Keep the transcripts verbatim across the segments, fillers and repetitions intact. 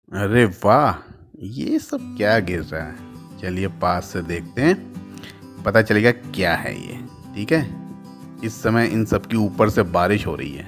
अरे वाह, ये सब क्या गिर रहा है? चलिए पास से देखते हैं, पता चलेगा क्या है ये। ठीक है, इस समय इन सब के ऊपर से बारिश हो रही है।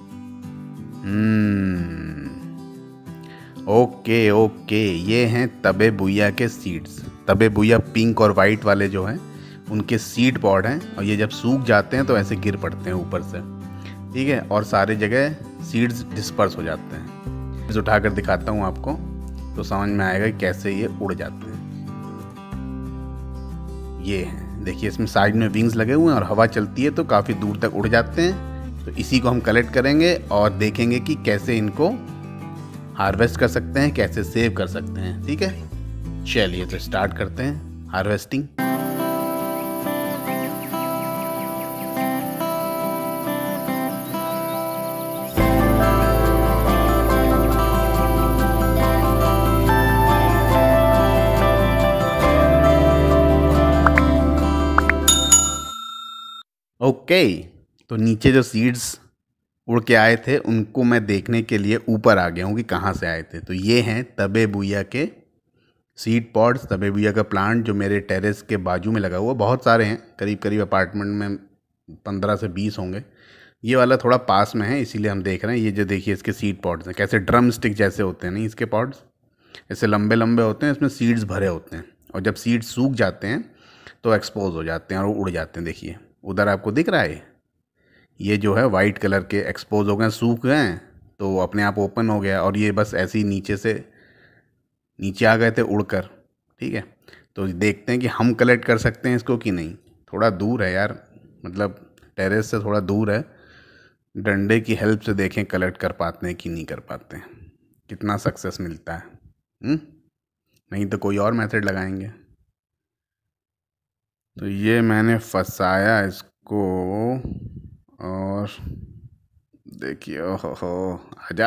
हम्म ओके ओके, ये हैं तबे बुया के सीड्स। तबे बुया पिंक और वाइट वाले जो हैं उनके सीड पॉड हैं, और ये जब सूख जाते हैं तो ऐसे गिर पड़ते हैं ऊपर से। ठीक है, और सारे जगह सीड्स डिस्पर्स हो जाते हैं। इसे उठाकर दिखाता हूँ आपको तो समझ में आएगा कि कैसे ये उड़ जाते हैं। ये हैं, देखिए इसमें साइड में विंग्स लगे हुए हैं और हवा चलती है तो काफ़ी दूर तक उड़ जाते हैं। तो इसी को हम कलेक्ट करेंगे और देखेंगे कि कैसे इनको हार्वेस्ट कर सकते हैं, कैसे सेव कर सकते हैं। ठीक है, चलिए तो स्टार्ट करते हैं हार्वेस्टिंग। ओके okay, तो नीचे जो सीड्स उड़ के आए थे उनको मैं देखने के लिए ऊपर आ गया हूँ कि कहाँ से आए थे। तो ये हैं तबे बुया के सीड पॉड्स, तबे बुया का प्लांट जो मेरे टेरेस के बाजू में लगा हुआ। बहुत सारे हैं, करीब करीब अपार्टमेंट में पंद्रह से बीस होंगे। ये वाला थोड़ा पास में है इसीलिए हम देख रहे हैं। ये जो देखिए इसके सीड पॉड्स हैं, कैसे ड्रम स्टिक जैसे होते हैं, नहीं इसके पॉड्स ऐसे लंबे लंबे होते हैं, इसमें सीड्स भरे होते हैं। और जब सीड्स सूख जाते हैं तो एक्सपोज हो जाते हैं और उड़ जाते हैं। देखिए उधर आपको दिख रहा है, ये जो है वाइट कलर के एक्सपोज हो गए, सूख गए हैं तो अपने आप ओपन हो गया। और ये बस ऐसे ही नीचे से नीचे आ गए थे उड़कर। ठीक है, तो देखते हैं कि हम कलेक्ट कर सकते हैं इसको कि नहीं। थोड़ा दूर है यार, मतलब टेरेस से थोड़ा दूर है। डंडे की हेल्प से देखें कलेक्ट कर पाते हैं कि नहीं कर पाते हैं, कितना सक्सेस मिलता है। हुँ? नहीं तो कोई और मेथड लगाएंगे। तो ये मैंने फंसाया इसको और देखिए, ओहो हो, आजा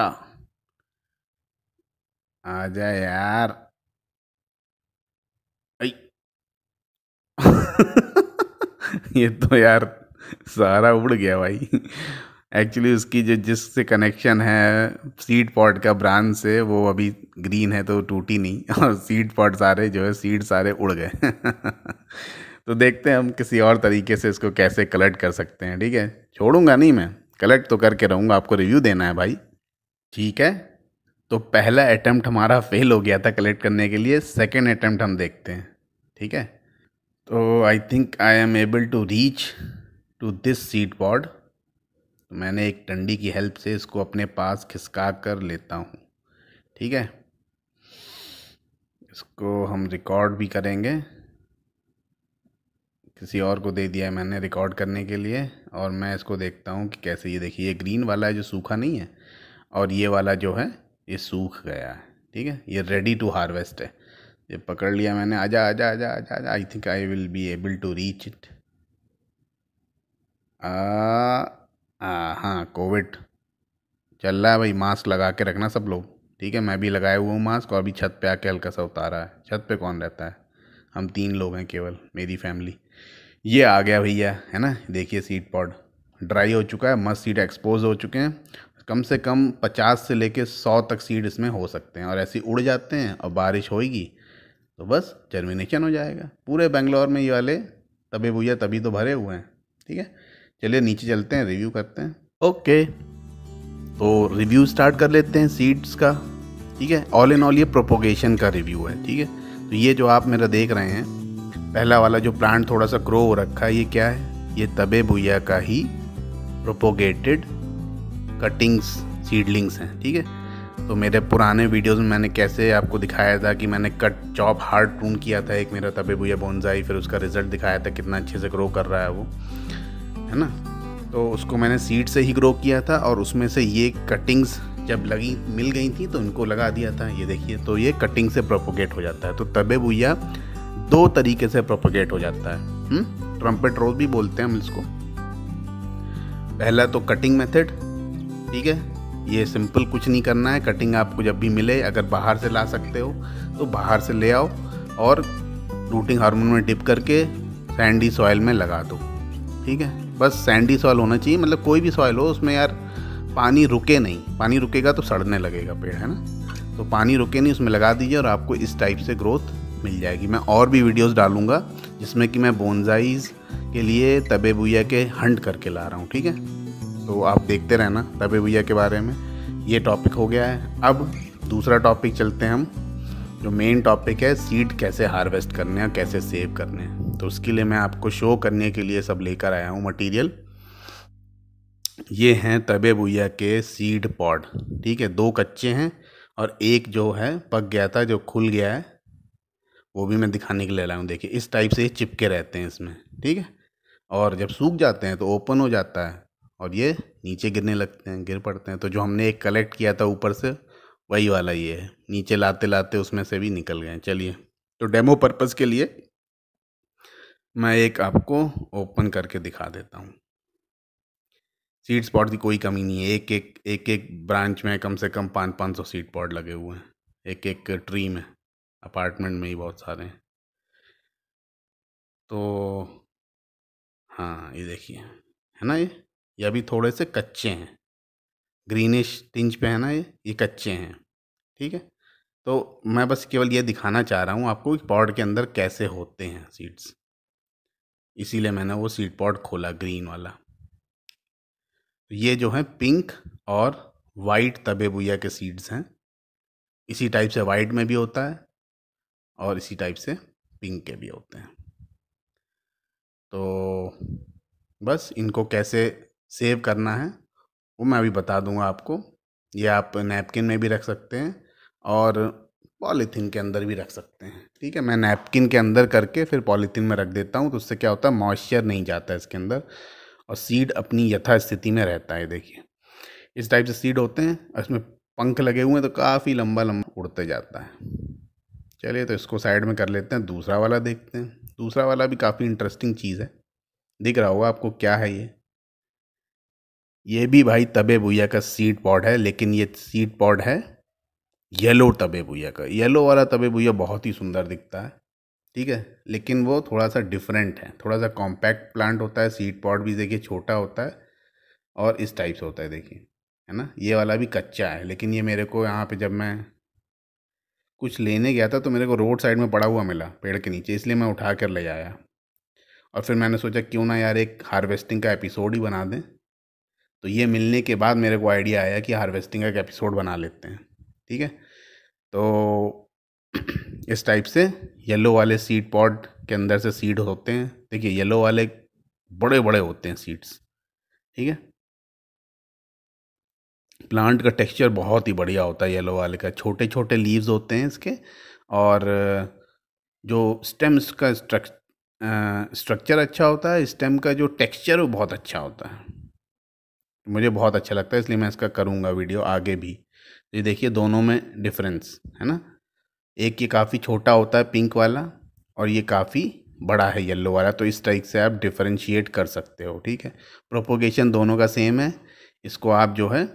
आजा यार। आई ये तो यार सारा उड़ गया भाई। एक्चुअली उसकी जो जिससे कनेक्शन है सीड पॉड का ब्रांच से, वो अभी ग्रीन है तो टूटी नहीं, और सीड पॉड सारे जो है सीड सारे उड़ गए। तो देखते हैं हम किसी और तरीके से इसको कैसे कलेक्ट कर सकते हैं। ठीक है, छोड़ूंगा नहीं मैं, कलेक्ट तो करके रहूँगा, आपको रिव्यू देना है भाई। ठीक है, तो पहला अटेम्प्ट हमारा फेल हो गया था कलेक्ट करने के लिए। सेकेंड अटेम्प्ट हम देखते हैं। ठीक है, तो I think I am able to reach to this seed pod. तो मैंने एक डंडी की हेल्प से इसको अपने पास खिसका कर लेता हूँ। ठीक है, इसको हम रिकॉर्ड भी करेंगे। किसी और को दे दिया है मैंने रिकॉर्ड करने के लिए, और मैं इसको देखता हूँ कि कैसे। ये देखिए, ये ग्रीन वाला है जो सूखा नहीं है, और ये वाला जो है ये सूख गया है। ठीक है, ये रेडी टू हार्वेस्ट है। ये पकड़ लिया मैंने। आजा आजा आजा आजा आजा, I think I will be able to reach it. आ हाँ, कोविड चल रहा है भाई, मास्क लगा के रखना सब लोग। ठीक है, मैं भी लगाया हुआ हूँ मास्क, और अभी छत पे आके हल्का सा उतारा है। छत पे कौन रहता है, हम तीन लोग हैं केवल, मेरी फैमिली। ये आ गया भैया, है ना। देखिए सीड पॉड ड्राई हो चुका है, मस्त सीड एक्सपोज हो चुके हैं। कम से कम पचास से लेके सौ तक सीड इसमें हो सकते हैं, और ऐसे उड़ जाते हैं। और बारिश होएगी तो बस जर्मिनेशन हो जाएगा। पूरे बेंगलोर में ये वाले तबे बुया तभी तो भरे हुए हैं। ठीक है, चलिए नीचे चलते हैं, रिव्यू करते हैं। ओके, तो रिव्यू स्टार्ट कर लेते हैं सीड्स का। ठीक है, ऑल इन ऑल ये प्रोपोगेशन का रिव्यू है। ठीक है, तो ये जो आप मेरा देख रहे हैं, पहला वाला जो प्लांट थोड़ा सा ग्रो हो रखा है, ये क्या है? ये तबे बुया का ही प्रोपोगेटेड कटिंग्स सीडलिंग्स हैं। ठीक है, तो मेरे पुराने वीडियोस में मैंने कैसे आपको दिखाया था कि मैंने कट चॉप हार्ड प्रून किया था एक मेरा तबे बुया बोनसाई, फिर उसका रिजल्ट दिखाया था कितना अच्छे से ग्रो कर रहा है वो, है ना। तो उसको मैंने सीड से ही ग्रो किया था, और उसमें से ये कटिंग्स जब लगी मिल गई थी तो इनको लगा दिया था। ये देखिए, तो ये कटिंग से प्रोपोगेट हो जाता है। तो तबे बुया दो तरीके से प्रोपोगेट हो जाता है। ट्रम्पेट रोज भी बोलते हैं हम इसको। पहला तो कटिंग मेथड। ठीक है, ये सिंपल, कुछ नहीं करना है। कटिंग आपको जब भी मिले, अगर बाहर से ला सकते हो तो बाहर से ले आओ, और रूटिंग हार्मोन में डिप करके सैंडी सॉइल में लगा दो। ठीक है, बस सैंडी सॉइल होना चाहिए, मतलब कोई भी सॉइल हो, उसमें यार पानी रुके नहीं। पानी रुकेगा तो सड़ने लगेगा पेड़, है ना। तो पानी रुके नहीं, उसमें लगा दीजिए और आपको इस टाइप से ग्रोथ मिल जाएगी। मैं और भी वीडियोस डालूंगा जिसमें कि मैं बोनसाइज के लिए तबे बुया के हंट करके ला रहा हूँ, ठीक है। तो आप देखते रहना तबे बुया के बारे में। ये टॉपिक हो गया है। अब दूसरा टॉपिक चलते हैं हम, जो मेन टॉपिक है सीड कैसे हार्वेस्ट करने हैं, कैसे सेव करने हैं। तो उसके लिए मैं आपको शो करने के लिए सब लेकर आया हूँ मटेरियल। ये हैं तबे बुया के सीड पॉड, ठीक है। दो कच्चे हैं और एक जो है पक गया था, जो खुल गया है, वो भी मैं दिखाने के लिए लाया हूँ। देखिए इस टाइप से चिपके रहते हैं इसमें, ठीक है। और जब सूख जाते हैं तो ओपन हो जाता है और ये नीचे गिरने लगते हैं, गिर पड़ते हैं। तो जो हमने एक कलेक्ट किया था ऊपर से, वही वाला ये है। नीचे लाते लाते उसमें से भी निकल गए। चलिए, तो डेमो पर्पज़ के लिए मैं एक आपको ओपन करके दिखा देता हूँ। सीड स्पॉट की कोई कमी नहीं है। एक एक एक एक ब्रांच में कम से कम पाँच पाँच सौ सीड पॉट लगे हुए हैं, एक एक ट्री में। अपार्टमेंट में ही बहुत सारे हैं। तो हाँ, ये देखिए, है ना। ये ये अभी थोड़े से कच्चे हैं, ग्रीनिश टिंज पे है ना, ये ये कच्चे हैं, ठीक है। तो मैं बस केवल ये दिखाना चाह रहा हूँ आपको कि पॉट के अंदर कैसे होते हैं सीड्स, इसीलिए मैंने वो सीड पॉट खोला ग्रीन वाला। ये जो है पिंक और वाइट तबे बुया के सीड्स हैं। इसी टाइप से वाइट में भी होता है और इसी टाइप से पिंक के भी होते हैं। तो बस इनको कैसे सेव करना है वो मैं अभी बता दूंगा आपको। ये आप नैपकिन में भी रख सकते हैं और पॉलीथीन के अंदर भी रख सकते हैं, ठीक है। मैं नैपकिन के अंदर करके फिर पॉलीथीन में रख देता हूँ, तो उससे क्या होता है, मॉइस्चर नहीं जाता है इसके अंदर और सीड अपनी यथास्थिति में रहता है। देखिए इस टाइप से सीड होते हैं, इसमें पंख लगे हुए हैं तो काफ़ी लंबा लंबा उड़ते जाता है। चलिए, तो इसको साइड में कर लेते हैं, दूसरा वाला देखते हैं। दूसरा वाला भी काफ़ी इंटरेस्टिंग चीज़ है। दिख रहा होगा आपको क्या है ये ये भी भाई तबे बुया का सीड पॉड है, लेकिन ये सीड पॉड है येलो तबे बुया का। येलो वाला तबे बुया बहुत ही सुंदर दिखता है, ठीक है, लेकिन वो थोड़ा सा डिफरेंट है। थोड़ा सा कॉम्पैक्ट प्लांट होता है। सीड पॉड भी देखिए छोटा होता है और इस टाइप से होता है, देखिए, है ना। ये वाला भी कच्चा है, लेकिन ये मेरे को यहाँ पे जब मैं कुछ लेने गया था तो मेरे को रोड साइड में पड़ा हुआ मिला पेड़ के नीचे, इसलिए मैं उठा कर ले आया। और फिर मैंने सोचा क्यों ना यार एक हार्वेस्टिंग का एपिसोड ही बना दें। तो ये मिलने के बाद मेरे को आइडिया आया कि हार्वेस्टिंग का एक एपिसोड बना लेते हैं, ठीक है। तो इस टाइप से येलो वाले सीड पॉड के अंदर से सीड होते हैं। देखिए येलो वाले बड़े बड़े होते हैं सीड्स, ठीक है। प्लांट का टेक्सचर बहुत ही बढ़िया होता है येलो वाले का। छोटे छोटे लीव्स होते हैं इसके और जो स्टेम्स का स्ट्रक्चर अच्छा होता है, स्टेम का जो टेक्सचर वो बहुत अच्छा होता है। मुझे बहुत अच्छा लगता है, इसलिए मैं इसका करूँगा वीडियो आगे भी। ये देखिए दोनों में डिफरेंस है ना। एक ये काफ़ी छोटा होता है पिंक वाला और ये काफ़ी बड़ा है येलो वाला। तो इस टाइप से आप डिफरेंशिएट कर सकते हो, ठीक है। प्रोपोगेशन दोनों का सेम है। इसको आप जो है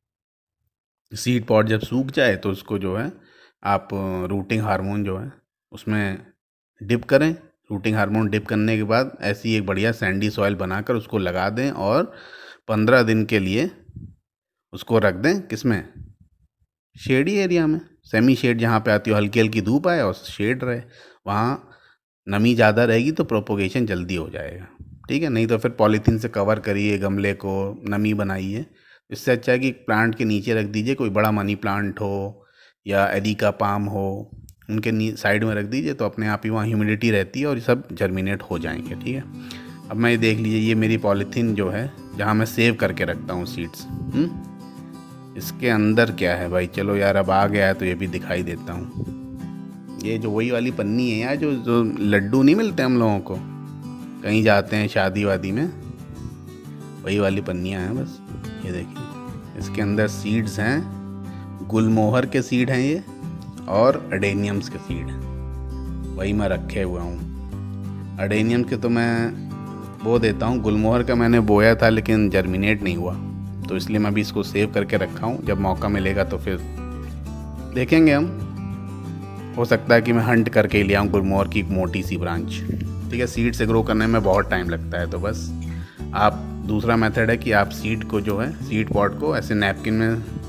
सीड पॉड जब सूख जाए तो उसको जो है आप रूटिंग हार्मोन जो है उसमें डिप करें। रूटिंग हार्मोन डिप करने के बाद ऐसी एक बढ़िया सैंडी सॉइल बनाकर उसको लगा दें और पंद्रह दिन के लिए उसको रख दें। किसमें, शेडी एरिया में, सेमी शेड जहाँ पे आती हो, हल्की हल्की धूप आए और शेड रहे, वहाँ नमी ज़्यादा रहेगी तो प्रोपोगेशन जल्दी हो जाएगा, ठीक है। नहीं तो फिर पॉलीथीन से कवर करिए गमले को, नमी बनाइए। इससे अच्छा है कि प्लांट के नीचे रख दीजिए। कोई बड़ा मनी प्लांट हो या एरिका पाम हो, उनके साइड में रख दीजिए तो अपने आप ही वहाँ ह्यूमिडिटी रहती है और ये सब जर्मिनेट हो जाएंगे, ठीक है। अब मैं ये देख लीजिए, ये मेरी पॉलीथीन जो है जहाँ मैं सेव करके रखता हूँ सीड्स, इसके अंदर क्या है भाई। चलो यार अब आ गया है तो ये भी दिखाई देता हूँ। ये जो वही वाली पन्नी है यार, जो जो लड्डू नहीं मिलते हम लोगों को कहीं जाते हैं शादी वादी में, वही वाली पन्नियाँ हैं बस। ये देखिए इसके अंदर सीड्स हैं, गुलमोहर के सीड हैं ये और अडेनियम्स के सीड हैं, वही मैं रखे हुआ हूँ। अडेनियम के तो मैं बो देता हूँ, गुलमोहर का मैंने बोया था लेकिन जर्मिनेट नहीं हुआ, तो इसलिए मैं भी इसको सेव करके रखा हूँ। जब मौका मिलेगा तो फिर देखेंगे हम, हो सकता है कि मैं हंट करके ही ले आऊँ गुलमोहर की एक मोटी सी ब्रांच, ठीक है। सीड से ग्रो करने में बहुत टाइम लगता है, तो बस आप दूसरा मेथड है कि आप सीड को जो है सीड पॉट को ऐसे नैपकिन में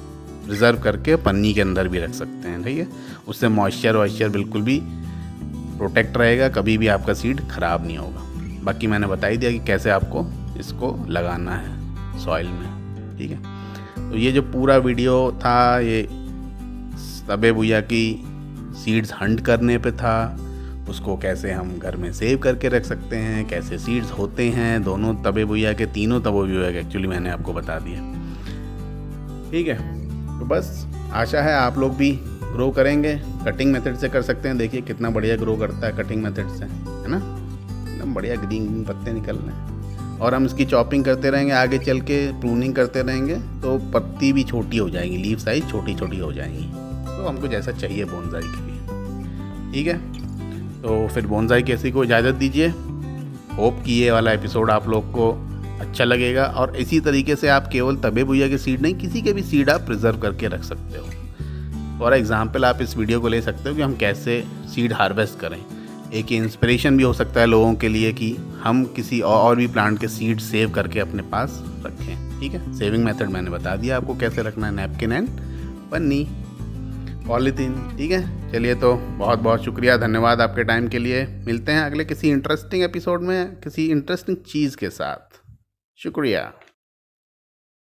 रिज़र्व करके पन्नी के अंदर भी रख सकते हैं, ठीक है। उससे मॉइस्चर वॉइस्चर बिल्कुल भी प्रोटेक्ट रहेगा, कभी भी आपका सीड ख़राब नहीं होगा। बाकी मैंने बता ही दिया कि कैसे आपको इसको लगाना है सॉइल में, ठीक है। तो ये जो पूरा वीडियो था ये तबे भुइया की सीड्स हंट करने पे था, उसको कैसे हम घर में सेव करके रख सकते हैं, कैसे सीड्स होते हैं, दोनों तबे भुइया के, तीनों तबे भुइया के एक्चुअली मैंने आपको बता दिया, ठीक है। तो बस आशा है आप लोग भी ग्रो करेंगे, कटिंग मेथड से कर सकते हैं। देखिए कितना बढ़िया ग्रो करता है कटिंग मेथड से, है ना, एकदम बढ़िया ग्रीन ग्रीन पत्ते निकल रहे हैं। और हम इसकी चॉपिंग करते रहेंगे, आगे चल के प्रूनिंग करते रहेंगे तो पत्ती भी छोटी हो जाएंगी, लीफ साइज छोटी छोटी हो जाएंगी, तो हमको जैसा चाहिए बोनसाई के लिए, ठीक है। तो फिर बोनसाई किसी को इजाज़त दीजिए। होप कि ये वाला एपिसोड आप लोग को अच्छा लगेगा, और इसी तरीके से आप केवल तबे भुइया के सीड नहीं, किसी के भी सीड आप प्रिजर्व करके रख सकते हो। फॉर एग्जाम्पल आप इस वीडियो को ले सकते हो कि हम कैसे सीड हार्वेस्ट करें। एक इंस्पिरेशन भी हो सकता है लोगों के लिए कि हम किसी और भी प्लांट के सीड सेव करके अपने पास रखें, ठीक है। सेविंग मेथड मैंने बता दिया आपको कैसे रखना है, नैपकिन एंड पन्नी, पॉलीथीन, ठीक है। चलिए तो बहुत बहुत शुक्रिया, धन्यवाद आपके टाइम के लिए। मिलते हैं अगले किसी इंटरेस्टिंग एपिसोड में किसी इंटरेस्टिंग चीज़ के साथ। शुक्रिया।